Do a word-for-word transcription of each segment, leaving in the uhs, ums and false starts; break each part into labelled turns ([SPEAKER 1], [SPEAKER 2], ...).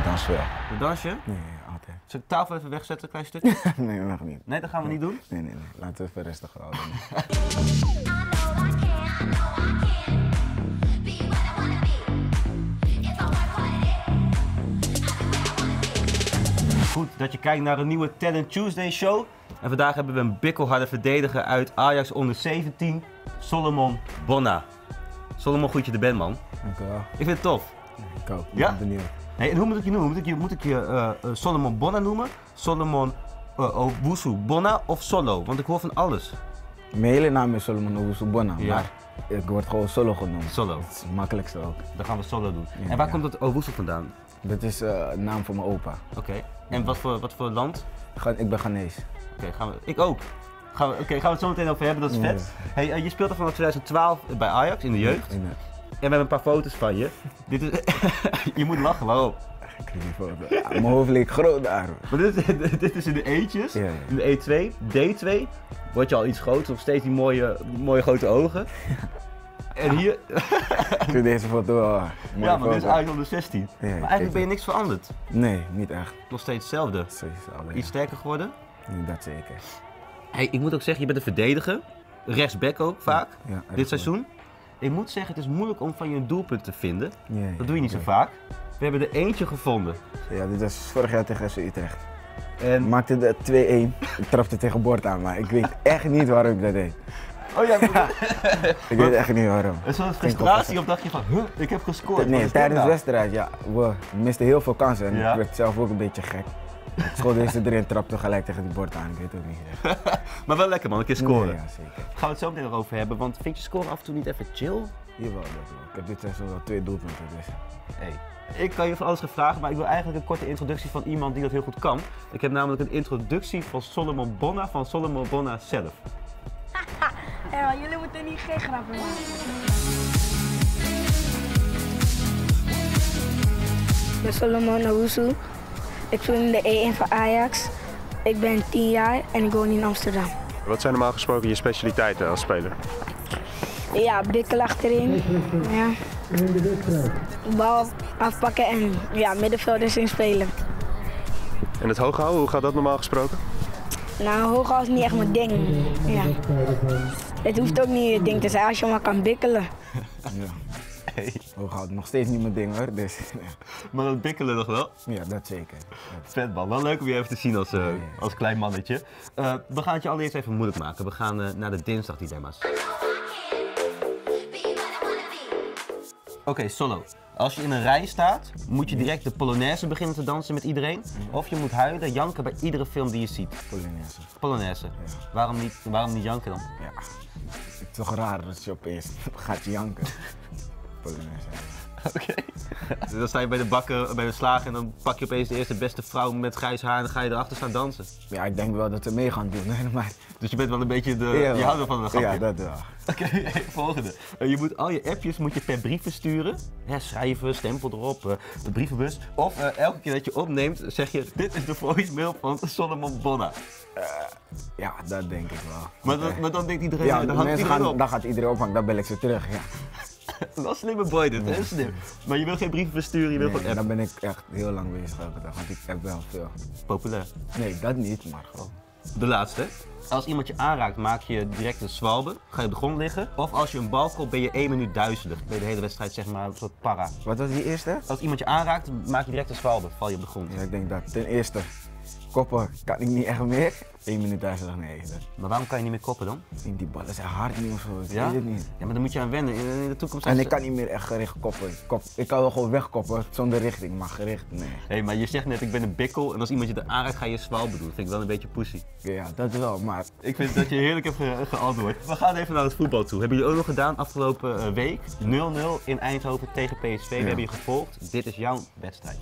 [SPEAKER 1] dans wel.
[SPEAKER 2] De dansje?
[SPEAKER 1] Nee, altijd.
[SPEAKER 2] Zal ik de tafel even wegzetten, een klein stukje?
[SPEAKER 1] Nee, nog niet.
[SPEAKER 2] Nee, dat gaan we niet doen?
[SPEAKER 1] Nee, nee, nee. Laten we even rustig houden.
[SPEAKER 2] Goed dat je kijkt naar een nieuwe Talent Tuesday show. En vandaag hebben we een bikkelharde verdediger uit Ajax onder zeventien, Solomon Bonna. Solomon, goed je er bent, man.
[SPEAKER 1] Dankjewel.
[SPEAKER 2] Ik vind het tof.
[SPEAKER 1] Ik ook. Ik
[SPEAKER 2] Ja?
[SPEAKER 1] ben benieuwd.
[SPEAKER 2] Hey, en hoe moet ik je noemen? Moet ik je, moet ik je uh, uh, Solomon Bonna noemen? Solomon uh, Owusu Bonna of Solo? Want ik hoor van alles.
[SPEAKER 1] Mijn hele naam is Solomon Owusu Bonna,
[SPEAKER 2] Ja.
[SPEAKER 1] maar ik word gewoon Solo genoemd.
[SPEAKER 2] Solo.
[SPEAKER 1] Dat is het makkelijkste ook.
[SPEAKER 2] Dan gaan we Solo doen.
[SPEAKER 1] Ja,
[SPEAKER 2] en waar
[SPEAKER 1] ja.
[SPEAKER 2] komt dat Owusu vandaan?
[SPEAKER 1] Dat is uh, een naam voor mijn opa.
[SPEAKER 2] Oké. Okay. En wat voor, wat voor land?
[SPEAKER 1] Ga- Ik ben Ghanese.
[SPEAKER 2] Oké, okay, gaan we. Ik ook. Gaan we, Oké, okay, gaan we het zo meteen over hebben, dat is
[SPEAKER 1] Ja.
[SPEAKER 2] vet. Hey, uh, je speelt er vanaf twintig twaalf bij Ajax in de jeugd.
[SPEAKER 1] In de-
[SPEAKER 2] En we hebben een paar foto's van je. Dit is... je moet lachen, waarom?
[SPEAKER 1] Ik weet niet foto. Ja, mijn hoofd leek groot daar.
[SPEAKER 2] Maar dit, is, dit is in de E'tjes,
[SPEAKER 1] Ja, ja.
[SPEAKER 2] in de E twee, D twee. Word je al iets groter, nog steeds die mooie, mooie grote ogen. En hier...
[SPEAKER 1] Ik vind deze foto wel. een mooie
[SPEAKER 2] ja, maar dit is
[SPEAKER 1] foto.
[SPEAKER 2] Ajax onder zestien.
[SPEAKER 1] Ja,
[SPEAKER 2] maar
[SPEAKER 1] kijk
[SPEAKER 2] eigenlijk ben je
[SPEAKER 1] eens.
[SPEAKER 2] niks veranderd.
[SPEAKER 1] Nee, niet echt.
[SPEAKER 2] Nog steeds hetzelfde.
[SPEAKER 1] Zoiets al, ja.
[SPEAKER 2] Iets sterker geworden.
[SPEAKER 1] Nee, dat zeker.
[SPEAKER 2] Hey, ik moet ook zeggen, je bent een verdediger. Rechtsback ook vaak,
[SPEAKER 1] Ja, erg
[SPEAKER 2] dit
[SPEAKER 1] goed.
[SPEAKER 2] seizoen. Ik moet zeggen, het is moeilijk om van je een doelpunt te vinden.
[SPEAKER 1] Ja, ja,
[SPEAKER 2] Dat doe je niet zo
[SPEAKER 1] ja.
[SPEAKER 2] vaak. We hebben er eentje gevonden.
[SPEAKER 1] Ja, dit was vorig jaar tegen F C Utrecht. Ik
[SPEAKER 2] En...
[SPEAKER 1] maakte de twee-één. Ik trapte tegen bord aan, maar ik weet echt niet waarom ik dat deed.
[SPEAKER 2] Oh ja, maar...
[SPEAKER 1] Ik weet echt niet waarom.
[SPEAKER 2] Een soort
[SPEAKER 1] Geen
[SPEAKER 2] frustratie of dacht je van, huh, ik heb gescoord. Wat
[SPEAKER 1] Nee,
[SPEAKER 2] is
[SPEAKER 1] tijdens
[SPEAKER 2] dit
[SPEAKER 1] de
[SPEAKER 2] nou?
[SPEAKER 1] wedstrijd, ja, we misten heel veel kansen en
[SPEAKER 2] Ja.
[SPEAKER 1] ik werd zelf ook een beetje gek. Ik schoot deze erin, trapte gelijk tegen het bord aan, ik weet ook niet echt.
[SPEAKER 2] Maar wel lekker man, een keer scoren.
[SPEAKER 1] Nee, ja, zeker.
[SPEAKER 2] Gaan we het zo meteen nog over hebben, want vind je scoren af en toe niet even chill?
[SPEAKER 1] Jawel, dat wel. Ik heb dit seizoen wel twee doelpunten, dus.
[SPEAKER 2] Hey. Ik kan je van alles gaan vragen, maar ik wil eigenlijk een korte introductie van iemand die dat heel goed kan. Ik heb namelijk een introductie van Solomon Bonna, van Solomon Bonna zelf.
[SPEAKER 3] Ja, maar jullie moeten niet geen grappen maken. Ik ben Solomon Owusu. Ik speel in de E één van Ajax. Ik ben tien jaar en ik woon in Amsterdam.
[SPEAKER 4] Wat zijn normaal gesproken je specialiteiten als speler?
[SPEAKER 3] Ja, bikkel achterin. Ja. Bal afpakken en ja, middenvelders inspelen.
[SPEAKER 4] En het hoog houden, hoe gaat dat normaal gesproken?
[SPEAKER 3] Nou, hoog is niet echt mijn ding. Ja. Het hoeft ook niet je ding te zijn als je maar kan bikkelen.
[SPEAKER 1] Ja.
[SPEAKER 2] Hey.
[SPEAKER 1] Hooghoud, nog steeds niet mijn ding hoor, dus.
[SPEAKER 2] Maar dat bikkelen nog wel.
[SPEAKER 1] Ja, dat zeker. Dat-
[SPEAKER 2] Vet man, wel leuk om je even te zien als, uh, als klein mannetje. Uh, we gaan het je allereerst even moeilijk maken. We gaan uh, naar de dinsdagdilemma's. Oké, okay, Solo. Als je in een rij staat, moet je direct de Polonaise beginnen te dansen met iedereen. Of je moet huilen, janken bij iedere film die je ziet.
[SPEAKER 1] Polonaise.
[SPEAKER 2] Polonaise. Waarom niet, waarom niet janken dan?
[SPEAKER 1] Ja. Het is toch raar dat je opeens gaat janken. Polonaise.
[SPEAKER 2] Oké. Okay. Dan sta je bij de bakken, bij de slager en dan pak je opeens de eerste beste vrouw met grijs haar en dan ga je erachter staan dansen.
[SPEAKER 1] Ja, ik denk wel dat ze mee gaan doen, hè, maar.
[SPEAKER 2] Dus je bent wel een beetje de,
[SPEAKER 1] Ja,
[SPEAKER 2] je houdt wel van een grapje.
[SPEAKER 1] Ja, dat wel.
[SPEAKER 2] Oké, okay, volgende. Uh, je moet al je appjes moet je per brief versturen. Hè, schrijven, stempel erop, uh, de brievenbus. Of uh, elke keer dat je opneemt zeg je, dit is de voicemail van Solomon Bonna.
[SPEAKER 1] Uh, ja, dat denk ik wel.
[SPEAKER 2] Maar, dan, maar dan denkt iedereen,
[SPEAKER 1] Ja,
[SPEAKER 2] dan
[SPEAKER 1] de
[SPEAKER 2] hangt
[SPEAKER 1] mensen
[SPEAKER 2] iedereen
[SPEAKER 1] gaan,
[SPEAKER 2] op.
[SPEAKER 1] dan gaat iedereen ophangen, dan bel ik ze terug. Ja.
[SPEAKER 2] Dat is een slimme boy dit, hè? Slim. Maar je wil geen brieven versturen, je wil
[SPEAKER 1] Nee,
[SPEAKER 2] gewoon
[SPEAKER 1] dan
[SPEAKER 2] appen.
[SPEAKER 1] ben ik echt heel lang bezig elke dag, want ik heb wel veel.
[SPEAKER 2] Populair.
[SPEAKER 1] Nee, dat niet, maar gewoon.
[SPEAKER 2] De laatste. Als iemand je aanraakt, maak je direct een zwalbe. Ga je op de grond liggen. Of als je een bal kopt, ben je één minuut duizelig. Ben je de hele wedstrijd zeg maar een soort para.
[SPEAKER 1] Wat was die eerste?
[SPEAKER 2] Als iemand je aanraakt, maak je direct een zwalbe. Val je op de grond.
[SPEAKER 1] Ja, ik denk dat. Ten eerste, koppen kan ik niet echt meer. Eén minuut duizelig, nee. Dat,
[SPEAKER 2] Maar waarom kan je niet meer koppen dan?
[SPEAKER 1] ik denk die ballen zijn hard niet of zo, ik
[SPEAKER 2] Ja?
[SPEAKER 1] weet het niet.
[SPEAKER 2] Ja, maar dan moet je aan wennen. In, in de toekomst...
[SPEAKER 1] En
[SPEAKER 2] als-
[SPEAKER 1] ik kan niet meer echt gericht koppen. Ik, kop, ik kan wel gewoon wegkoppen zonder richting, maar gericht, nee.
[SPEAKER 2] Hé, maar je zegt net, ik ben een bikkel. En als iemand je er aanraakt, ga je zwalbe doen. Dat vind ik wel een beetje pussy.
[SPEAKER 1] Ja, dat wel, maar
[SPEAKER 2] Ik vind dat je heerlijk hebt ge geantwoord. We gaan even naar het voetbal toe. Hebben jullie ook nog gedaan afgelopen uh, week? nul nul in Eindhoven tegen P S V. We
[SPEAKER 1] Ja.
[SPEAKER 2] hebben je gevolgd. Dit is jouw wedstrijd.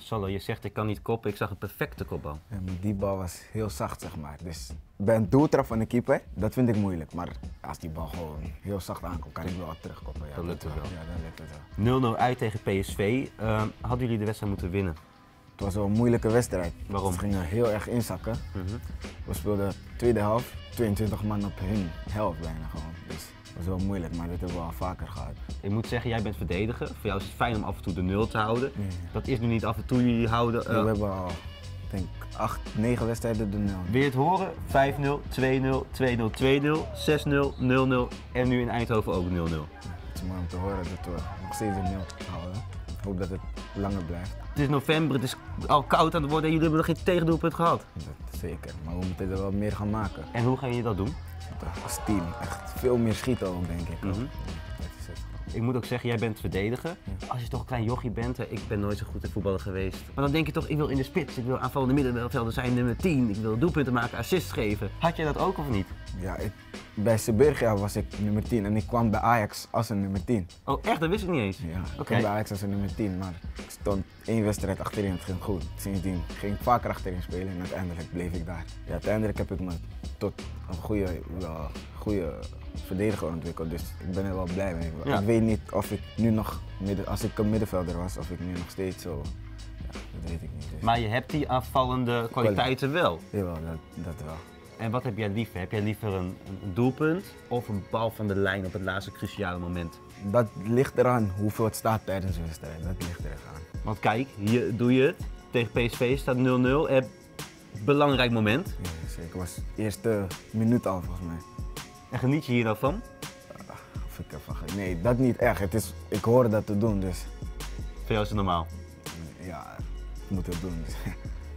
[SPEAKER 2] Solo, je zegt ik kan niet koppen, ik zag een perfecte kopbal.
[SPEAKER 1] Ja, maar die bal was heel zacht, zeg maar. Dus bij een doeltrap van de keeper, dat vind ik moeilijk. Maar als die bal gewoon heel zacht aankomt, kan ik wel terugkoppen. Ja,
[SPEAKER 2] Dat lukt het wel.
[SPEAKER 1] Ja, dat lukt het wel.
[SPEAKER 2] nul nul uit tegen P S V. Uh, hadden jullie de wedstrijd moeten winnen?
[SPEAKER 1] Het was wel een moeilijke wedstrijd.
[SPEAKER 2] Waarom?
[SPEAKER 1] Ze gingen heel erg inzakken.
[SPEAKER 2] Mm-hmm.
[SPEAKER 1] We speelden tweede helft, tweeëntwintig man op hun helft bijna gewoon. Dus het was wel moeilijk, maar dat hebben we al vaker gehad.
[SPEAKER 2] Ik moet zeggen, jij bent verdediger. Voor jou is het fijn om af en toe de nul te houden.
[SPEAKER 1] Ja.
[SPEAKER 2] Dat is nu niet af en toe jullie houden. Uh,
[SPEAKER 1] We hebben al, ik denk, acht, negen wedstrijden de nul.
[SPEAKER 2] Wil je het horen? vijf nul, twee nul, twee nul, twee nul, zes nul, nul nul en nu in Eindhoven ook nul nul.
[SPEAKER 1] Het is mooi om te horen dat we nog steeds de nul houden. Ik hoop dat het langer blijft.
[SPEAKER 2] Het is november, het is al koud aan het worden en jullie hebben nog geen tegendoelpunt gehad.
[SPEAKER 1] Dat zeker, maar we moeten er wel meer gaan maken.
[SPEAKER 2] En hoe ga je dat doen?
[SPEAKER 1] Als team, echt veel meer schieten ook, denk ik.
[SPEAKER 2] Mm-hmm.
[SPEAKER 1] Dat is het.
[SPEAKER 2] Ik moet ook zeggen, jij bent verdediger. Als je toch een klein jochie bent, hè, ik ben nooit zo goed in voetballen geweest. Maar dan denk je toch, ik wil in de spits, ik wil aanvallende middenvelder zijn nummer tien, ik wil doelpunten maken, assists geven. Had jij dat ook of niet?
[SPEAKER 1] Ja, ik, bij Sebergia was ik nummer tien en ik kwam bij Ajax als een nummer tien.
[SPEAKER 2] Oh echt? Dat wist ik niet eens.
[SPEAKER 1] Ja, ik
[SPEAKER 2] Oké.
[SPEAKER 1] kwam bij Ajax als een nummer tien, maar ik stond één wedstrijd achterin, het ging goed. Sindsdien ging ik vaker achterin spelen en uiteindelijk bleef ik daar. Ja, uiteindelijk heb ik me tot een goede, wel, goede verdediger ontwikkeld, dus ik ben er wel blij mee.
[SPEAKER 2] Ja.
[SPEAKER 1] Ik weet niet of ik nu nog, midden, als ik een middenvelder was, of ik nu nog steeds zo, ja, dat weet ik niet. Dus.
[SPEAKER 2] Maar je hebt die aanvallende kwaliteiten wel.
[SPEAKER 1] Jawel, dat, dat wel.
[SPEAKER 2] En wat heb jij liever? Heb jij liever een, een doelpunt of een bal van de lijn op het laatste cruciale moment?
[SPEAKER 1] Dat ligt eraan hoeveel het staat tijdens de wedstrijd, dat ligt er echt aan.
[SPEAKER 2] Want kijk, hier doe je het. Tegen P S V staat nul nul. Eh, belangrijk moment.
[SPEAKER 1] Ja, zeker, was de eerste minuut al volgens mij.
[SPEAKER 2] En geniet je hier nou van?
[SPEAKER 1] Of ik ervan ge- Nee, dat niet echt. Het is, ik hoor dat te doen, dus
[SPEAKER 2] Voor jou is het normaal.
[SPEAKER 1] ja, ik moet het doen. Dus.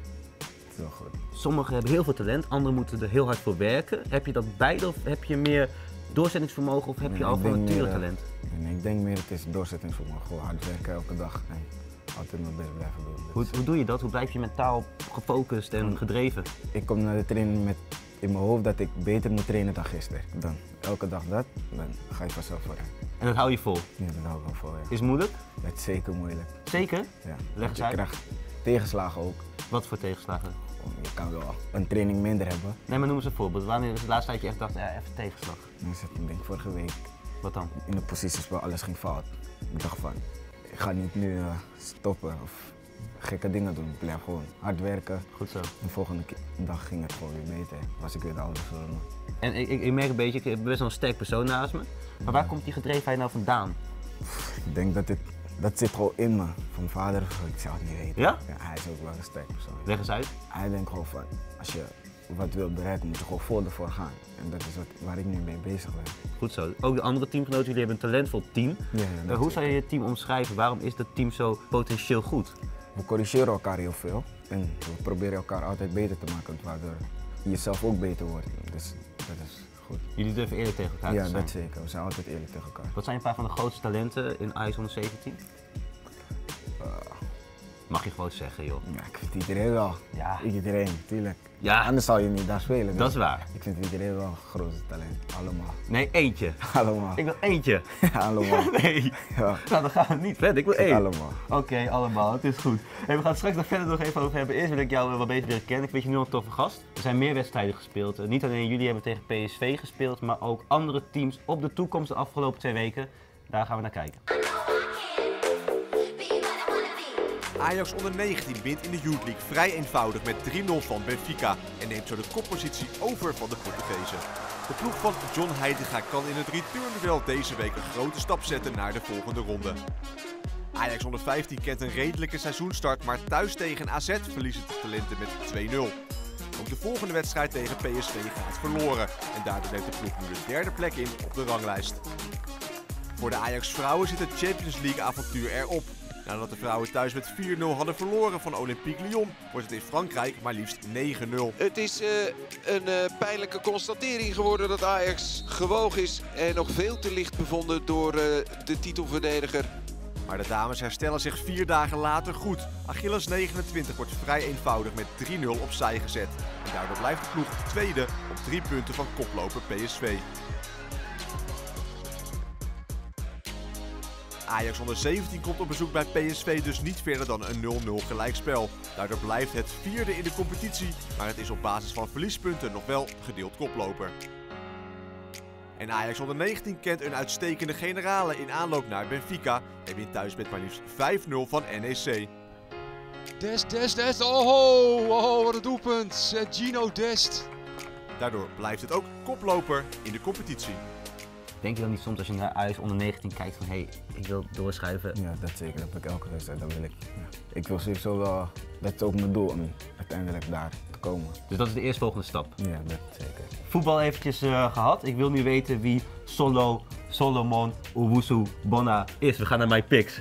[SPEAKER 1] Het is wel goed.
[SPEAKER 2] Sommigen hebben heel veel talent, anderen moeten er heel hard voor werken. Heb je dat beide of heb je meer doorzettingsvermogen of heb je
[SPEAKER 1] Nee,
[SPEAKER 2] al
[SPEAKER 1] ik
[SPEAKER 2] van
[SPEAKER 1] denk
[SPEAKER 2] nature
[SPEAKER 1] meer, eh,
[SPEAKER 2] talent?
[SPEAKER 1] Nee, ik denk meer het is doorzettingsvermogen. Gewoon hard werken elke dag en altijd mijn best blijven doen. Dus
[SPEAKER 2] Hoe, hoe doe je dat? Hoe blijf je mentaal gefocust en gedreven?
[SPEAKER 1] Ik kom naar de training met in mijn hoofd dat ik beter moet trainen dan gisteren. Dan elke dag dat, dan ga je vanzelf vooruit.
[SPEAKER 2] En dat hou je vol.
[SPEAKER 1] Ja, dat hou ik wel voor. Ja.
[SPEAKER 2] Is het moeilijk?
[SPEAKER 1] Dat is zeker moeilijk.
[SPEAKER 2] Zeker?
[SPEAKER 1] Ja.
[SPEAKER 2] Leg eens
[SPEAKER 1] je
[SPEAKER 2] uit.
[SPEAKER 1] krijgt tegenslagen ook.
[SPEAKER 2] Wat voor tegenslagen?
[SPEAKER 1] Je kan wel een training minder hebben.
[SPEAKER 2] Nee, maar noem eens een voorbeeld. Wanneer is het laatste tijd je echt dacht, ja, even tegenslag?
[SPEAKER 1] Dan is het, ik denk vorige week
[SPEAKER 2] Wat dan?
[SPEAKER 1] in de posities waar alles ging fout. Ik dacht van, ik ga niet nu uh, stoppen of gekke dingen doen. Ik blijf gewoon hard werken.
[SPEAKER 2] Goed zo.
[SPEAKER 1] De volgende ke- dag ging het gewoon weer beter. Was ik weer de oude vorm.
[SPEAKER 2] En ik, ik, ik merk een beetje, ik heb best wel een sterk persoon naast me. Maar waar komt die gedrevenheid nou vandaan?
[SPEAKER 1] Ik denk dat dit, dat zit gewoon in me. Van mijn vader, ik zou het niet weten.
[SPEAKER 2] Ja?
[SPEAKER 1] Ja, hij is ook wel een sterk persoon.
[SPEAKER 2] Leg eens uit.
[SPEAKER 1] Hij denkt gewoon van, als je wat wilt bereiken, moet je gewoon vol ervoor gaan. En dat is wat, waar ik nu mee bezig ben.
[SPEAKER 2] Goed zo. Ook de andere teamgenoten, jullie hebben een talentvol team.
[SPEAKER 1] Ja, ja,
[SPEAKER 2] Uh,
[SPEAKER 1] dat
[SPEAKER 2] hoe
[SPEAKER 1] is-
[SPEAKER 2] zou je je team omschrijven? Waarom is dat team zo potentieel goed?
[SPEAKER 1] We corrigeren elkaar heel veel. En we proberen elkaar altijd beter te maken, waardoor je jezelf ook beter wordt. Dus dat is goed.
[SPEAKER 2] Jullie durven eerlijk tegen elkaar
[SPEAKER 1] Ja,
[SPEAKER 2] te zijn.
[SPEAKER 1] dat zeker. We zijn altijd eerlijk tegen elkaar.
[SPEAKER 2] Wat zijn een paar van de grootste talenten in Ajax onder zeventien? Mag je gewoon zeggen, joh.
[SPEAKER 1] Ja, ik vind iedereen wel.
[SPEAKER 2] Ja.
[SPEAKER 1] Ik iedereen, tuurlijk.
[SPEAKER 2] Ja.
[SPEAKER 1] Anders zou je niet daar spelen. dus
[SPEAKER 2] Dat is waar.
[SPEAKER 1] Ik vind iedereen wel een grote talent. Allemaal.
[SPEAKER 2] Nee, eentje.
[SPEAKER 1] Allemaal.
[SPEAKER 2] Ik wil eentje.
[SPEAKER 1] Allemaal.
[SPEAKER 2] Nee.
[SPEAKER 1] Ja.
[SPEAKER 2] Nou, dan gaan we niet verder. Ik wil één.
[SPEAKER 1] Allemaal.
[SPEAKER 2] Oké, allemaal. Het is goed. Hey, we gaan het straks nog verder nog even over hebben. Eerst wil ik jou eh, wat beter leren kennen. Ik vind je nu al een toffe gast. Er zijn meer wedstrijden gespeeld. Eh, niet alleen jullie hebben tegen P S V gespeeld, maar ook andere teams op de toekomst de afgelopen twee weken. Daar gaan we naar kijken.
[SPEAKER 5] Ajax onder negentien wint in de Youth League vrij eenvoudig met drie nul van Benfica en neemt zo de koppositie over van de Portugezen. De ploeg van John Heitinga kan in het returnduel deze week een grote stap zetten naar de volgende ronde. Ajax onder vijftien kent een redelijke seizoenstart, maar thuis tegen A Z verliezen de talenten met twee nul. Ook de volgende wedstrijd tegen P S V gaat verloren en daardoor neemt de ploeg nu de derde plek in op de ranglijst. Voor de Ajax vrouwen zit het Champions League avontuur erop. Nadat de vrouwen thuis met vier nul hadden verloren van Olympique Lyon, wordt het in Frankrijk maar liefst negen nul.
[SPEAKER 6] Het is uh, een uh, pijnlijke constatering geworden dat Ajax gewogen is en nog veel te licht bevonden door uh, de titelverdediger.
[SPEAKER 5] Maar de dames herstellen zich vier dagen later goed. Achilles negenentwintig wordt vrij eenvoudig met drie nul opzij gezet. En daardoor blijft de ploeg tweede op drie punten van koploper P S V. Ajax onder zeventien komt op bezoek bij P S V dus niet verder dan een nul nul gelijkspel. Daardoor blijft het vierde in de competitie, maar het is op basis van verliespunten nog wel gedeeld koploper. En Ajax onder negentien kent een uitstekende generale in aanloop naar Benfica en wint thuis met maar liefst vijf nul van N E C.
[SPEAKER 7] Dest, Dest, Dest, oh, oh, wat een doelpunt. Gino Dest.
[SPEAKER 5] Daardoor blijft het ook koploper in de competitie.
[SPEAKER 2] Denk je dan niet soms als je naar Ajax onder negentien kijkt van hé, hey, ik wil doorschuiven?
[SPEAKER 1] Ja, dat zeker. Dat heb ik elke wedstrijd. Dat wil ik. Ja. Ik wil sowieso wel, dat is ook mijn doel om uiteindelijk daar te komen.
[SPEAKER 2] Dus dat is de eerstvolgende stap?
[SPEAKER 1] Ja, dat zeker.
[SPEAKER 2] Voetbal eventjes uh, gehad. Ik wil nu weten wie Solo, Solomon, Owusu, Bona is. We gaan naar My Picks.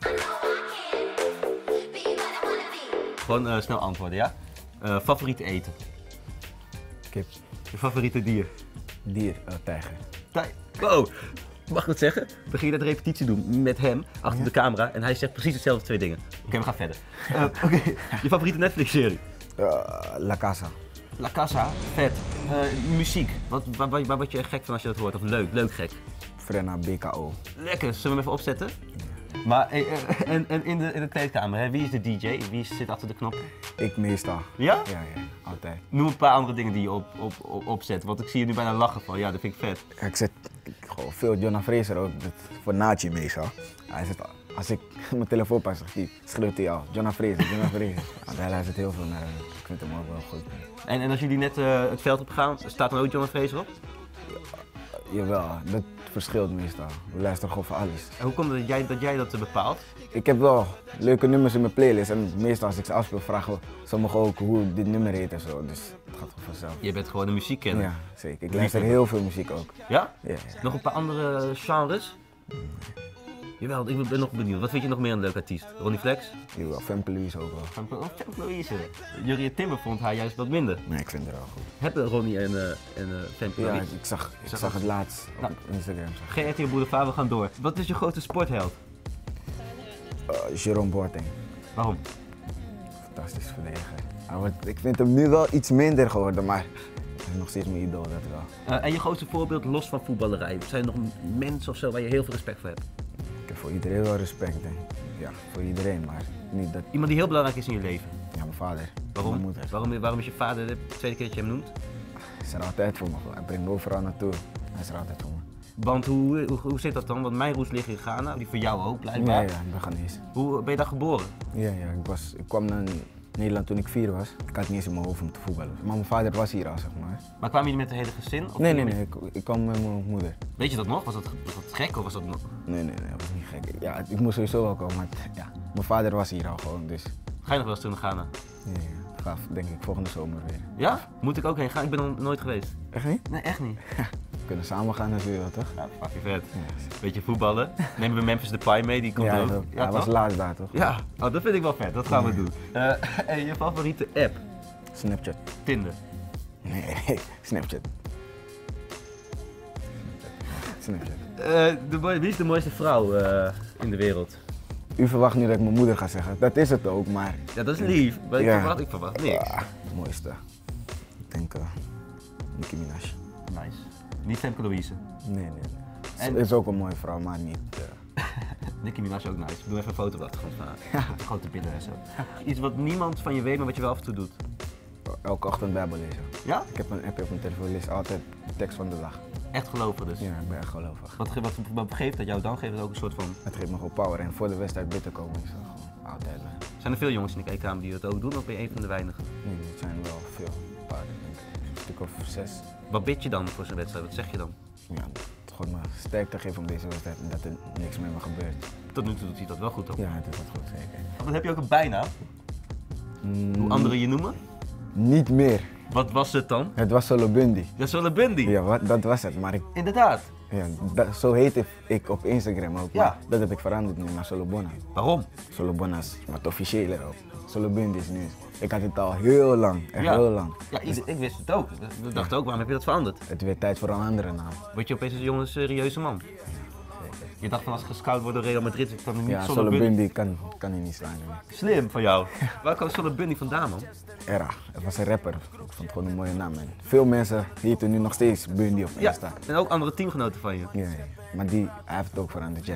[SPEAKER 2] Gewoon uh, snel antwoorden, ja? Uh, favoriete eten?
[SPEAKER 1] Kip.
[SPEAKER 2] Je favoriete dier?
[SPEAKER 1] Dier, uh, tijger.
[SPEAKER 2] Tij wow, mag ik dat zeggen? We gingen net repetitie doen met hem achter ja? de camera en hij zegt precies hetzelfde twee dingen. Oké, okay, we gaan verder. Uh, Oké, okay. Je favoriete Netflix-serie?
[SPEAKER 1] Uh, La Casa.
[SPEAKER 2] La Casa, vet. Uh, muziek, wat, waar, waar, waar word je gek van als je dat hoort? Of leuk, leuk gek?
[SPEAKER 1] Frenna, B K O.
[SPEAKER 2] Lekker, zullen we hem even opzetten? Ja. Maar uh, en, en in, de, in de kleedkamer, hè? Wie is de D J? Wie zit achter de knop?
[SPEAKER 1] Ik meestal.
[SPEAKER 2] Ja?
[SPEAKER 1] Ja, ja, altijd.
[SPEAKER 2] Noem een paar andere dingen die je op, op, op, opzet, want ik zie je nu bijna lachen van, ja, dat vind ik vet.
[SPEAKER 1] Ja, ik zet gewoon veel Jonna Fraser ook, dat, voor Nachi meestal. Hij zit, als ik mijn telefoon pas, schreeuwt hij al, Jonna Fraser, Jonna Fraser. Hij luistert heel veel naar hem, ik vind hem ook wel goed.
[SPEAKER 2] En, en als jullie net uh, het veld op gaan, staat dan ook Jonna Fraser op?
[SPEAKER 1] Ja, jawel, dat verschilt meestal. We luisteren gewoon voor alles.
[SPEAKER 2] En hoe komt het dat jij dat, jij dat bepaalt?
[SPEAKER 1] Ik heb wel leuke nummers in mijn playlist en meestal als ik ze afspeel vragen sommigen ook hoe dit nummer heet en zo, dus het gaat gewoon vanzelf.
[SPEAKER 2] Je bent gewoon een muziekkenner?
[SPEAKER 1] Ja, zeker. Ik luister heel veel muziek ook.
[SPEAKER 2] Ja?
[SPEAKER 1] Ja, ja.
[SPEAKER 2] Nog een paar andere genres? Nee. Jawel, ik ben nog benieuwd. Wat vind je nog meer een leuke artiest? Ronnie Flex?
[SPEAKER 1] Jawel, Femke Louise ook wel.
[SPEAKER 2] Femke, oh, Femke Louise. Jurriën Timmer vond haar juist wat minder.
[SPEAKER 1] Nee, ik vind haar wel goed.
[SPEAKER 2] Hebben Ronnie en, uh, en uh, Femke
[SPEAKER 1] Ja,
[SPEAKER 2] Louise?
[SPEAKER 1] ik zag, ik zag, zag het laatst nou, op Instagram.
[SPEAKER 2] G R T O Boulevard, we gaan door. Wat is je grootste sportheld?
[SPEAKER 1] Uh, Jerome Boateng.
[SPEAKER 2] Waarom?
[SPEAKER 1] Fantastisch verdediger. Ah, wordt, ik vind hem nu wel iets minder geworden, maar hij is nog steeds mijn idool, dat wel.
[SPEAKER 2] Uh, en je grootste voorbeeld los van voetballerij? Zijn er nog mensen of zo waar je heel veel respect voor hebt?
[SPEAKER 1] Ik heb voor iedereen wel respect, denk ik. Ja, voor iedereen, maar niet dat...
[SPEAKER 2] Iemand die heel belangrijk is in je leven?
[SPEAKER 1] Ja, mijn vader.
[SPEAKER 2] Waarom?
[SPEAKER 1] Mijn moeder.
[SPEAKER 2] Waarom, waarom is je vader de tweede keer dat je hem noemt?
[SPEAKER 1] Hij is er altijd voor me. Hij brengt me overal naartoe. Hij is er altijd voor me.
[SPEAKER 2] Want hoe, hoe, hoe zit dat dan? Want mijn roots liggen in Ghana, die voor jou ook blijkbaar.
[SPEAKER 1] Ja, ja, ik ben Ghanese.
[SPEAKER 2] Hoe ben je daar geboren?
[SPEAKER 1] Ja, ja ik, was, ik kwam naar Nederland toen ik vier was. Ik had niet eens in mijn hoofd om te voetballen. Maar mijn vader was hier al, zeg maar.
[SPEAKER 2] Maar kwamen jullie met het hele gezin? Of
[SPEAKER 1] nee, nee, nee. Ik, ik kwam met mijn moeder.
[SPEAKER 2] Weet je dat nog? Was dat, was dat gek of was dat nog?
[SPEAKER 1] Nee, nee, nee, dat was niet gek. Ja, ik moest sowieso wel komen, maar ja, mijn vader was hier al gewoon, dus...
[SPEAKER 2] Ga je nog wel eens terug naar Ghana?
[SPEAKER 1] Ja, ja. Gaaf, denk ik, volgende zomer weer.
[SPEAKER 2] Ja? Moet ik ook heen gaan? Ik ben er nooit geweest.
[SPEAKER 1] Echt niet?
[SPEAKER 2] Nee, echt niet.
[SPEAKER 1] We kunnen samen gaan natuurlijk, toch?
[SPEAKER 2] Ja, fucking vet.
[SPEAKER 1] Ja.
[SPEAKER 2] Beetje voetballen. Nemen we Memphis Depay mee, die komt
[SPEAKER 1] ja,
[SPEAKER 2] ook.
[SPEAKER 1] Dat,
[SPEAKER 2] Ja,
[SPEAKER 1] hij was laatst daar, toch?
[SPEAKER 2] Ja, oh, dat vind ik wel vet. Dat gaan we doen. Uh, en je favoriete app?
[SPEAKER 1] Snapchat.
[SPEAKER 2] Tinder?
[SPEAKER 1] Nee, nee, Snapchat. Snapchat.
[SPEAKER 2] Uh, de, wie is de mooiste vrouw uh, in de wereld?
[SPEAKER 1] U verwacht nu dat ik mijn moeder ga zeggen. Dat is het ook, maar...
[SPEAKER 2] Ja, dat is lief. Maar ik,
[SPEAKER 1] ja.
[SPEAKER 2] verwacht, ik verwacht niks.
[SPEAKER 1] Ah, de mooiste. Ik denk uh, Nicki Minaj.
[SPEAKER 2] Nice. Niet Femke Louise?
[SPEAKER 1] Nee, nee, nee.
[SPEAKER 2] En...
[SPEAKER 1] Ze is ook een mooie vrouw, maar niet... Uh...
[SPEAKER 2] Nicki Minaj ook nice. Doe even een foto op de achtergrond van haar. Ja. Grote billen en zo. Iets wat niemand van je weet, maar wat je wel af en toe doet.
[SPEAKER 1] Elke ochtend Bijbel lezen.
[SPEAKER 2] Ja?
[SPEAKER 1] Ik heb een appje op mijn telefoon, lees altijd de tekst van de dag.
[SPEAKER 2] Echt geloven dus?
[SPEAKER 1] Ja, ik ben echt gelovig.
[SPEAKER 2] Wat, wat, wat geeft dat jou dan? Geeft het ook een soort van...
[SPEAKER 1] Het geeft me gewoon power en voor de wedstrijd binnen te komen is dat gewoon altijd. Hè.
[SPEAKER 2] Zijn er veel jongens in de kleedkamer die het ook doen of ben je een van de weinigen?
[SPEAKER 1] Nee, het zijn wel veel. Een paar, denk ik. Een stuk of zes.
[SPEAKER 2] Wat bid je dan voor zo'n wedstrijd? Wat zeg je dan?
[SPEAKER 1] Ja, gewoon me sterkte geven om deze wedstrijd en dat er niks met me gebeurt.
[SPEAKER 2] Tot nu toe doet hij dat wel goed, toch?
[SPEAKER 1] Ja, dat is dat goed, zeker.
[SPEAKER 2] Dan heb je ook een bijnaam?
[SPEAKER 1] Mm,
[SPEAKER 2] Hoe anderen je noemen?
[SPEAKER 1] Niet meer.
[SPEAKER 2] Wat was het dan?
[SPEAKER 1] Het was Solo Bundy.
[SPEAKER 2] Ja, Solo Bundy?
[SPEAKER 1] Ja, wat, dat was het, maar ik...
[SPEAKER 2] Inderdaad.
[SPEAKER 1] Ja, dat, zo heette ik op Instagram ook,
[SPEAKER 2] ja.
[SPEAKER 1] Maar dat heb ik veranderd nu naar Solo Bona.
[SPEAKER 2] Waarom?
[SPEAKER 1] Solo Bona is maar het officiële ook. Solo Bundy is nu. Ik had het al heel lang, echt
[SPEAKER 2] ja.
[SPEAKER 1] heel lang.
[SPEAKER 2] Ja, ik, ik wist het ook. Ik dacht ook, waarom heb je dat veranderd?
[SPEAKER 1] Het werd tijd voor een andere naam.
[SPEAKER 2] Word je opeens een jonge, serieuze man? Je dacht van als ik gescout word door Real Madrid, ik kan nu niet
[SPEAKER 1] ja,
[SPEAKER 2] Solo,
[SPEAKER 1] Solo
[SPEAKER 2] Bundy.
[SPEAKER 1] Bundy kan, kan hij niet slaan. Nee.
[SPEAKER 2] Slim van jou. Waar kwam Solo Bundy vandaan, man?
[SPEAKER 1] Era, het was een rapper. Ik vond het gewoon een mooie naam. En veel mensen heten nu nog steeds Bundy op Insta.
[SPEAKER 2] Ja, en ook andere teamgenoten van je.
[SPEAKER 1] Ja, ja. Maar die, hij heeft het ook veranderd, Jenna.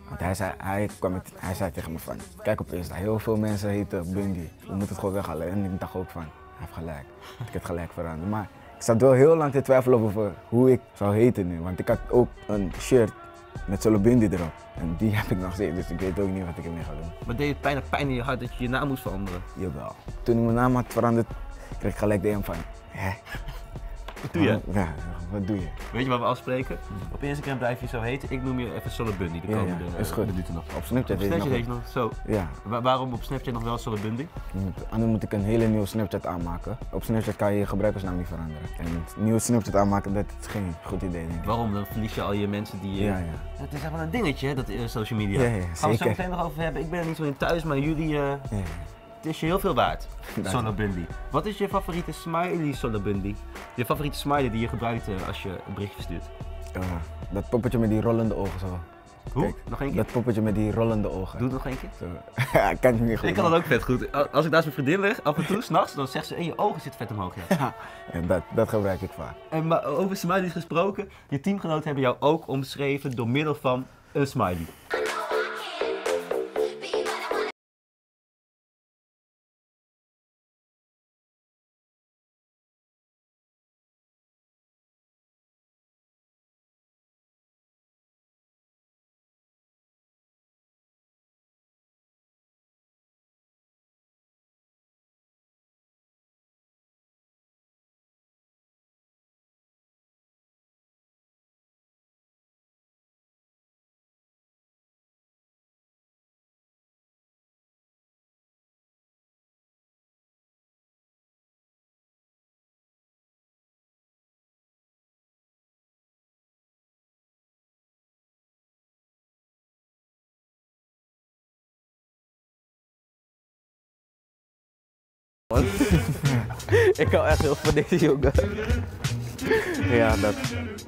[SPEAKER 1] Want hij zei, hij, kwam met, hij zei tegen me van, kijk op Insta, heel veel mensen heten Bundy. We moeten het gewoon weghalen. En ik dacht ook van, hij heeft gelijk. Ik heb het gelijk veranderd. Maar ik zat wel heel lang te twijfelen over hoe ik zou heten nu. Want ik had ook een shirt met Solo Bundy erop. En die heb ik nog steeds, dus ik weet ook niet wat ik ermee ga doen.
[SPEAKER 2] Maar deed het bijna pijn in je hart dat je je naam moest veranderen?
[SPEAKER 1] Jawel. Toen ik mijn naam had veranderd, kreeg ik gelijk de M van, hè?
[SPEAKER 2] Wat doe je?
[SPEAKER 1] Ja, wat doe je?
[SPEAKER 2] Weet je wat we afspreken? Op Instagram blijf je zo heten. Ik noem je even Solo Bundy de
[SPEAKER 1] Ja,
[SPEAKER 2] komende
[SPEAKER 1] ja, is goed.
[SPEAKER 2] minuten nog.
[SPEAKER 1] Op Snapchat
[SPEAKER 2] Op
[SPEAKER 1] heet
[SPEAKER 2] Snapchat
[SPEAKER 1] nog-
[SPEAKER 2] heet je nog zo.
[SPEAKER 1] Ja.
[SPEAKER 2] Wa- waarom op Snapchat nog wel Solo Bundy?
[SPEAKER 1] Anders moet ik een hele nieuwe Snapchat aanmaken. Op Snapchat kan je je gebruikersnaam niet veranderen. En een nieuwe Snapchat aanmaken, dat is geen goed idee, denk ik.
[SPEAKER 2] Waarom? Dan verlies je al je mensen die...
[SPEAKER 1] Ja, ja.
[SPEAKER 2] Het is echt wel een dingetje, hè, dat uh, social media.
[SPEAKER 1] Ja, ja,
[SPEAKER 2] Gaan we het zo
[SPEAKER 1] zeker.
[SPEAKER 2] meteen nog over hebben. Ik ben er niet zo in thuis, maar jullie... Uh,
[SPEAKER 1] Ja, ja.
[SPEAKER 2] het is je heel veel waard,
[SPEAKER 1] Dank
[SPEAKER 2] Solo
[SPEAKER 1] je.
[SPEAKER 2] Bundy. Wat is je favoriete smiley, Solo Bundy? Je favoriete smiley die je gebruikt uh, als je een berichtje stuurt?
[SPEAKER 1] Ja, dat poppetje met die rollende ogen zo.
[SPEAKER 2] Hoe?
[SPEAKER 1] Kijk,
[SPEAKER 2] Nog één keer?
[SPEAKER 1] Dat poppetje met die rollende ogen.
[SPEAKER 2] Doe het nog één keer.
[SPEAKER 1] Zo. Ja, ik kan het niet goed.
[SPEAKER 2] Ik kan dat ook vet goed. Als ik naast mijn vriendin lig, af en toe, s'nachts, dan zegt ze, in je ogen zit vet omhoog. Ja.
[SPEAKER 1] Ja, ja, dat, dat gebruik ik vaak.
[SPEAKER 2] En maar over smileys gesproken, je teamgenoten hebben jou ook omschreven door middel van een smiley. Ik hou echt heel veel van deze jongen.
[SPEAKER 1] Ja, dat.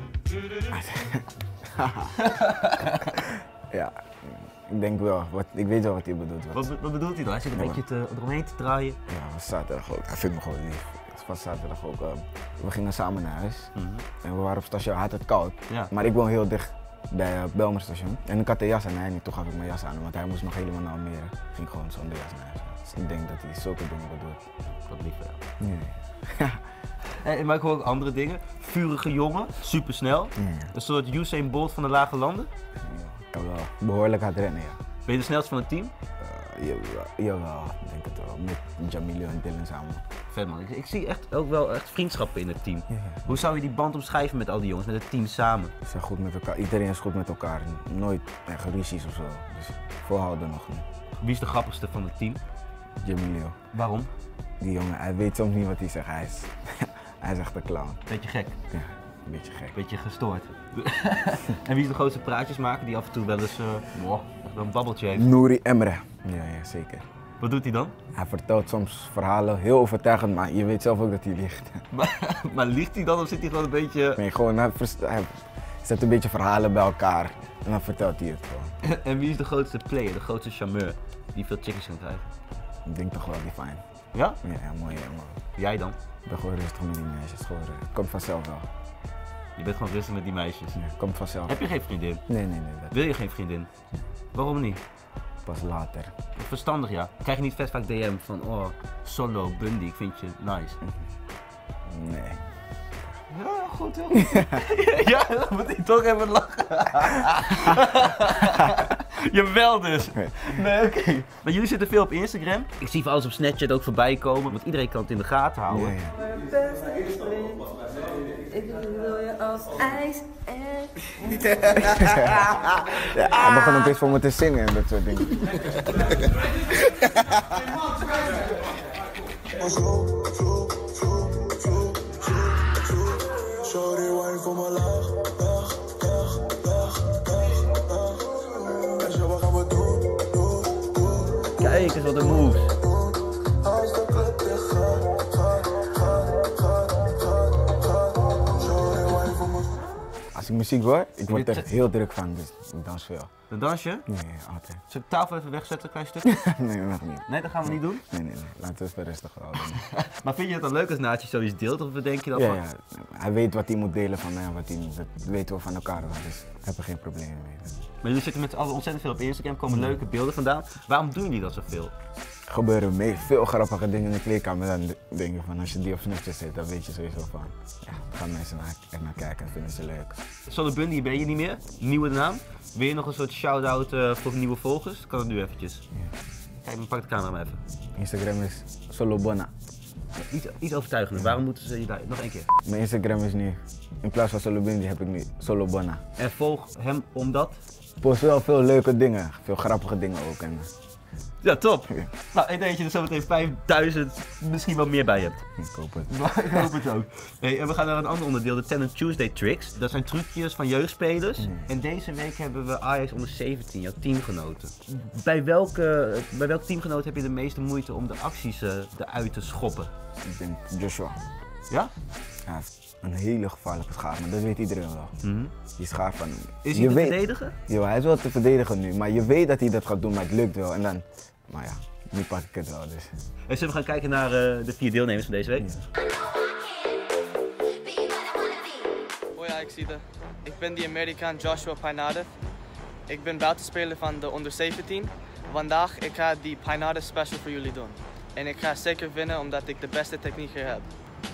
[SPEAKER 1] Ja, ik denk wel. Wat, ik weet wel wat hij bedoelt. Wat.
[SPEAKER 2] Wat, wat bedoelt hij dan? Hij zit een
[SPEAKER 1] Ja,
[SPEAKER 2] beetje te, eromheen te draaien.
[SPEAKER 1] Ja, was zaterdag ook. Hij vindt me gewoon lief. Het was zaterdag ook. Uh, we gingen samen naar huis.
[SPEAKER 2] Mhm.
[SPEAKER 1] En we waren op station. Hij had het koud.
[SPEAKER 2] Ja.
[SPEAKER 1] Maar ik woon heel dicht bij uh, Belmer station. En ik had de jas aan en hij niet. Toen gaf ik mijn jas aan. Want hij moest nog helemaal naar Almere. Ik ging gewoon zonder jas naar huis. Dus ik denk dat hij zulke dingen bedoelt.
[SPEAKER 2] Wat lief wel.
[SPEAKER 1] Nee.
[SPEAKER 2] En, maar ik hoor ook andere dingen. Vurige jongen, supersnel.
[SPEAKER 1] Ja.
[SPEAKER 2] Een soort Usain Bolt van de lage landen.
[SPEAKER 1] Ja, ik kan wel behoorlijk hard rennen, ja.
[SPEAKER 2] Ben je de snelste van het team?
[SPEAKER 1] Uh, jawel, jawel, ik denk het wel. Met Jamilio en Dylan samen.
[SPEAKER 2] Vet man. Ik, ik zie echt ook wel echt vriendschappen in het team.
[SPEAKER 1] Ja.
[SPEAKER 2] Hoe zou je die band omschrijven met al die jongens, met het team samen?
[SPEAKER 1] Ze zijn goed met elkaar. Iedereen is goed met elkaar. Nooit echt ruzies of zo. Dus volhouden nog niet.
[SPEAKER 2] Wie is de grappigste van het team?
[SPEAKER 1] Jamilio.
[SPEAKER 2] Waarom?
[SPEAKER 1] Die jongen, hij weet soms niet wat hij zegt. Hij is, hij is echt een clown.
[SPEAKER 2] Beetje gek,
[SPEAKER 1] Ja, een beetje gek.
[SPEAKER 2] beetje gestoord. En wie is de grootste praatjesmaker die af en toe wel eens uh, wow, echt een babbeltje heeft?
[SPEAKER 1] Nouri Emre. Ja, ja, zeker.
[SPEAKER 2] Wat doet hij dan?
[SPEAKER 1] Hij vertelt soms verhalen, heel overtuigend, maar je weet zelf ook dat hij liegt.
[SPEAKER 2] Maar, maar liegt hij dan of zit hij gewoon een beetje...
[SPEAKER 1] Nee, gewoon, hij, verst- hij zet een beetje verhalen bij elkaar en dan vertelt hij het gewoon.
[SPEAKER 2] En wie is de grootste player, de grootste charmeur die veel chickies kan krijgen?
[SPEAKER 1] Ik denk toch wel die fijn.
[SPEAKER 2] Ja?
[SPEAKER 1] Ja, ja, mooi jongen.
[SPEAKER 2] Jij dan?
[SPEAKER 1] Ik ben gewoon rustig met die meisjes. Gewoon, eh, komt vanzelf wel.
[SPEAKER 2] Je bent gewoon rustig met die meisjes.
[SPEAKER 1] Ja, komt vanzelf.
[SPEAKER 2] Heb je geen vriendin?
[SPEAKER 1] Nee, nee, nee. Dat
[SPEAKER 2] Wil je geen vriendin? Waarom niet?
[SPEAKER 1] pas later.
[SPEAKER 2] Verstandig ja. Krijg je niet vet vaak D M van oh, Solo, Bundy, ik vind je nice.
[SPEAKER 1] Nee.
[SPEAKER 2] Ja, goed heel goed. Ja, dan moet ik toch even lachen. Jawel dus. Nee, oké. Okay. Maar jullie zitten veel op Instagram. Ik zie van alles op Snapchat ook voorbij komen, want iedereen kan het in de gaten houden.
[SPEAKER 1] Ja, ja.
[SPEAKER 8] Ik wil je als ijs en...
[SPEAKER 1] Ja, hij begon een beetje voor me te zingen en dat soort dingen.
[SPEAKER 2] Kijk eens wat een moves.
[SPEAKER 1] Als Als ik muziek hoor, ik word er heel druk van, dus ik dans veel.
[SPEAKER 2] Dan dans je?
[SPEAKER 1] Nee, altijd.
[SPEAKER 2] Zal ik de tafel even wegzetten, een klein stuk?
[SPEAKER 1] Nee, nog niet.
[SPEAKER 2] Nee, dat gaan we niet doen?
[SPEAKER 1] Nee, nee, nee. Laten we het even rustig houden.
[SPEAKER 2] Maar vind je het dan leuk als Naatje zoiets deelt? Of denk je dan
[SPEAKER 1] Ja,
[SPEAKER 2] van...
[SPEAKER 1] ja. Hij weet wat hij moet delen van mij en wat hij niet. Dat weten we van elkaar wel, dus ik heb er geen probleem mee.
[SPEAKER 2] Maar jullie zitten met z'n allen ontzettend veel op Instagram, komen leuke beelden vandaan. Waarom doen jullie dat zoveel?
[SPEAKER 1] Er gebeuren mee veel grappige dingen in de kleedkamer. Dan denk je van, als je die op Snapchat zet, dan weet je sowieso van, ja, dan gaan mensen naar, echt naar kijken en vinden ze leuk.
[SPEAKER 2] Solo Bundy ben je niet meer, nieuwe naam. Wil je nog een soort shout-out uh, voor nieuwe volgers? Kan het nu eventjes.
[SPEAKER 1] Ja.
[SPEAKER 2] Kijk, pak de camera maar even.
[SPEAKER 1] Instagram is Solobonna.
[SPEAKER 2] Ja, iets, iets overtuigender, waarom moeten ze je daar... Nog één keer.
[SPEAKER 1] Mijn Instagram is nu, in plaats van Solobundy heb ik nu Solobonna.
[SPEAKER 2] En volg hem omdat?
[SPEAKER 1] Ik post wel veel leuke dingen, veel grappige dingen ook. En,
[SPEAKER 2] ja, top.
[SPEAKER 1] Ja.
[SPEAKER 2] Nou, ik denk dat je er zo meteen vijfduizend, misschien wel meer bij hebt.
[SPEAKER 1] ik hoop het.
[SPEAKER 2] Ik hoop het ook. Hey, en we gaan naar een ander onderdeel, de Talent Tuesday Tricks. Dat zijn trucjes van jeugdspelers. Mm. En deze week hebben we Ajax onder zeventien, jouw teamgenoten. Bij welke, bij welk teamgenoot heb je de meeste moeite om de acties uh, eruit te schoppen?
[SPEAKER 1] Ik denk Joshua.
[SPEAKER 2] Ja?
[SPEAKER 1] Hij heeft een hele gevaarlijke schaar, maar dat weet iedereen wel.
[SPEAKER 2] Mm-hmm.
[SPEAKER 1] Die schaar van...
[SPEAKER 2] Is hij
[SPEAKER 1] je
[SPEAKER 2] te
[SPEAKER 1] weet,
[SPEAKER 2] verdedigen?
[SPEAKER 1] Ja, hij is wel te verdedigen nu, maar je weet dat hij dat gaat doen, maar het lukt wel. En dan, maar ja, nu pak ik het wel dus.
[SPEAKER 2] En zullen we gaan kijken naar uh, de vier deelnemers van deze week?
[SPEAKER 1] Ja.
[SPEAKER 9] Hoi Ajaxide, ik ben die Amerikaan Joshua Painadev. Ik ben buitenspeler van de onder zeventien. Vandaag ik ga die Painadev special voor jullie doen. En ik ga zeker winnen omdat ik de beste techniek hier heb.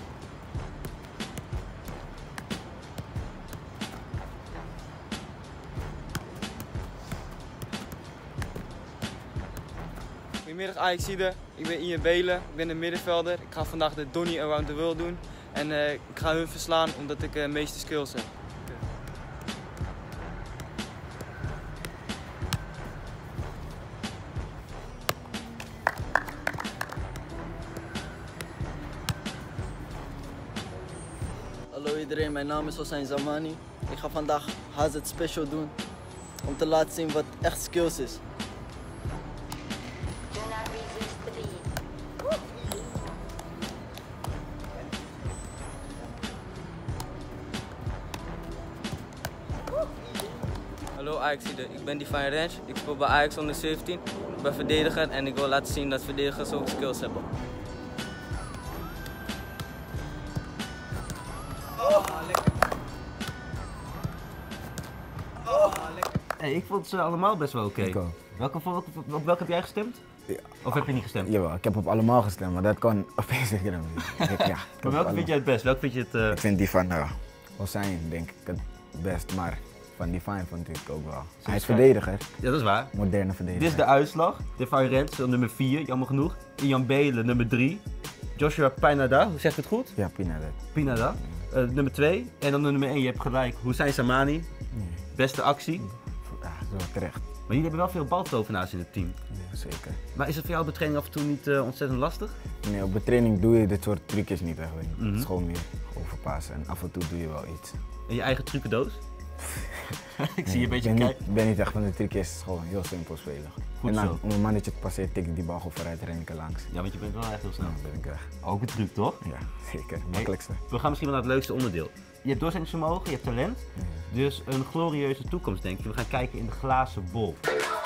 [SPEAKER 9] Goedemiddag Ajaxide, ik ben Ian Belen, ik ben een middenvelder. Ik ga vandaag de Donny Around the World doen. En uh, ik ga hun verslaan omdat ik de uh, meeste skills heb.
[SPEAKER 10] Hallo iedereen, mijn naam is Hossein Zamani. Ik ga vandaag H Z Special doen om te laten zien wat echt skills is.
[SPEAKER 9] Hallo Ajaxide, ik ben Divine Range. Ik speel bij Ajax onder zeventien. Ik ben verdediger en ik wil laten zien dat verdedigers ook skills hebben.
[SPEAKER 2] Hey, ik vond ze allemaal best wel oké. Okay. Welke, welke, op welke heb jij gestemd?
[SPEAKER 1] Ja.
[SPEAKER 2] Of heb je niet gestemd?
[SPEAKER 1] Jawel, ik heb op allemaal gestemd, maar dat kan op Instagram niet. Ik, ja,
[SPEAKER 2] maar welke vind jij het best? Welke vind je het... Uh...
[SPEAKER 1] Ik vind die van uh, Hossein denk ik het best, maar van Divine vond ik ook wel. Hij is verdediger.
[SPEAKER 2] Ja, dat is waar.
[SPEAKER 1] Moderne verdediger.
[SPEAKER 2] Dit is de uitslag. Divine Rens, nummer vier, jammer genoeg. Ian Belen, nummer drie. Joshua Painadev, hoe zeg ik het goed?
[SPEAKER 1] Ja, Painadev.
[SPEAKER 2] Painadev. Uh, nummer twee. En dan nummer één, je hebt gelijk, Hossein Zamani.
[SPEAKER 1] Nee.
[SPEAKER 2] Beste actie.
[SPEAKER 1] Ja, zo terecht.
[SPEAKER 2] Maar jullie hebben wel veel baltovenaars in het team.
[SPEAKER 1] Ja, zeker.
[SPEAKER 2] Maar is het voor jou op de training af en toe niet uh, ontzettend lastig?
[SPEAKER 1] Nee, op de training doe je dit soort trucjes niet echt.
[SPEAKER 2] Mm-hmm.
[SPEAKER 1] Het is gewoon meer overpassen en af en toe doe je wel iets.
[SPEAKER 2] En je eigen trucendoos? Ik zie je een beetje
[SPEAKER 1] kijken. Ik
[SPEAKER 2] kijken.
[SPEAKER 1] ben niet echt van de trucjes, het is gewoon heel simpel spelen.
[SPEAKER 2] Goed
[SPEAKER 1] en dan,
[SPEAKER 2] zo.
[SPEAKER 1] om een mannetje te passeren, tik ik die bal gewoon vooruit, ren ik er langs.
[SPEAKER 2] Ja, want je bent wel echt heel snel.
[SPEAKER 1] Dan ben ik weg.
[SPEAKER 2] Ook een truc, toch?
[SPEAKER 1] Ja, zeker. Het makkelijkste.
[SPEAKER 2] Hey, we gaan misschien wel naar het leukste onderdeel. Je hebt doorzettingsvermogen, je hebt talent.
[SPEAKER 1] Ja.
[SPEAKER 2] Dus een glorieuze toekomst, denk ik. We gaan kijken in de glazen bol.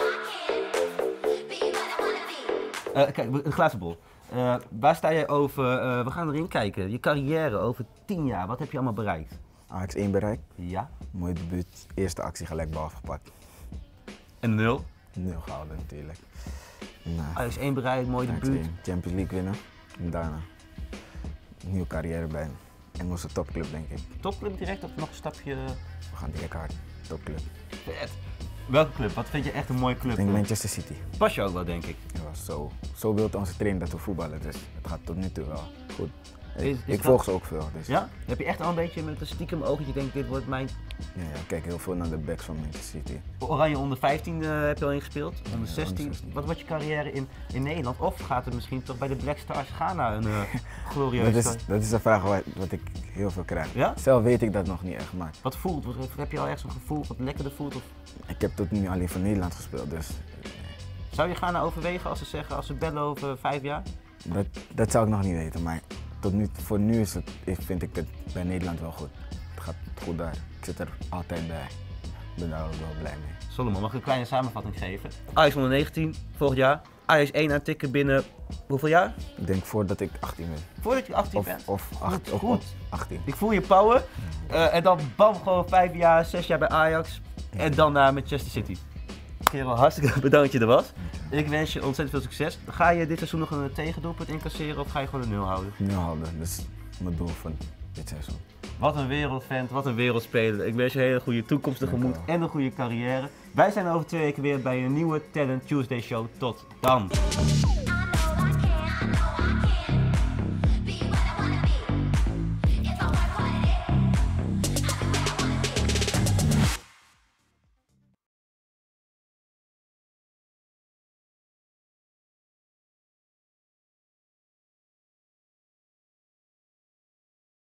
[SPEAKER 2] Uh, kijk, een glazen bol. Uh, waar sta jij over, uh, we gaan erin kijken, je carrière over tien jaar, wat heb je allemaal bereikt?
[SPEAKER 1] Ajax één bereikt.
[SPEAKER 2] Ja.
[SPEAKER 1] Mooi debuut, eerste actie gelijk bal afgepakt.
[SPEAKER 2] En nul?
[SPEAKER 1] Nul gehouden natuurlijk. Nou,
[SPEAKER 2] Ajax één bereikt, mooi debuut.
[SPEAKER 1] Champions League winnen en daarna een nieuwe carrière bij een Engelse topclub denk ik.
[SPEAKER 2] Topclub direct of nog een stapje?
[SPEAKER 1] We gaan direct hard, topclub.
[SPEAKER 2] Vet. Welke club? Wat vind je echt een mooie club?
[SPEAKER 1] Ik denk Manchester City.
[SPEAKER 2] Pas je ook wel, denk ik.
[SPEAKER 1] Ja, zo, zo wil onze trainer dat we voetballen, dus het gaat tot nu toe wel goed. Ik,
[SPEAKER 2] is, is
[SPEAKER 1] ik volg ze ook veel. Dus.
[SPEAKER 2] Ja? Heb je echt al een beetje met een stiekem oog dat je denkt, dit wordt mijn...
[SPEAKER 1] Ja, ja, ik kijk heel veel naar de backs van Manchester City.
[SPEAKER 2] Oranje onder vijftien uh, heb je al ingespeeld, onder
[SPEAKER 1] Ja,
[SPEAKER 2] zestien.
[SPEAKER 1] onder zestien.
[SPEAKER 2] Wat wordt je carrière in, in Nederland? Of gaat het misschien toch bij de Black Stars Ghana een uh, glorieuze...
[SPEAKER 1] dat, is, dat is een vraag wat, wat ik heel veel krijg.
[SPEAKER 2] Ja?
[SPEAKER 1] Zelf weet ik dat nog niet echt, maar...
[SPEAKER 2] Wat voelt? Wat, heb je al echt zo'n gevoel wat lekkerder voelt? Of...
[SPEAKER 1] Ik heb tot nu alleen voor Nederland gespeeld, dus...
[SPEAKER 2] Zou je Ghana overwegen als ze zeggen, als ze bellen over vijf jaar?
[SPEAKER 1] Dat, dat zou ik nog niet weten, maar tot nu, voor nu is het, vind ik het bij Nederland wel goed. Het gaat goed daar. Ik zit er altijd bij. Ik ben daar ook wel blij mee.
[SPEAKER 2] Solomon, mag ik een kleine samenvatting geven? Ajax onder negentien, volgend jaar. Ajax één aantikken binnen hoeveel jaar?
[SPEAKER 1] Ik denk voordat ik achttien ben.
[SPEAKER 2] Voordat je achttien
[SPEAKER 1] of,
[SPEAKER 2] bent?
[SPEAKER 1] Of, acht, of
[SPEAKER 2] goed.
[SPEAKER 1] achttien.
[SPEAKER 2] Ik voel je power. Uh, en dan bam, gewoon vijf jaar, zes jaar bij Ajax. En dan naar Manchester City. Kerel, hartstikke bedankt dat je er was. Ik wens je ontzettend veel succes. Ga je dit seizoen nog een tegendoelpunt incasseren of ga je gewoon een nul houden?
[SPEAKER 1] Nul houden, dat is mijn doel van dit seizoen.
[SPEAKER 2] Wat een wereldvent, wat een wereldspeler. Ik wens je een hele goede toekomst tegemoet en een goede carrière. Wij zijn over twee weken weer bij een nieuwe Talent Tuesday show. Tot dan!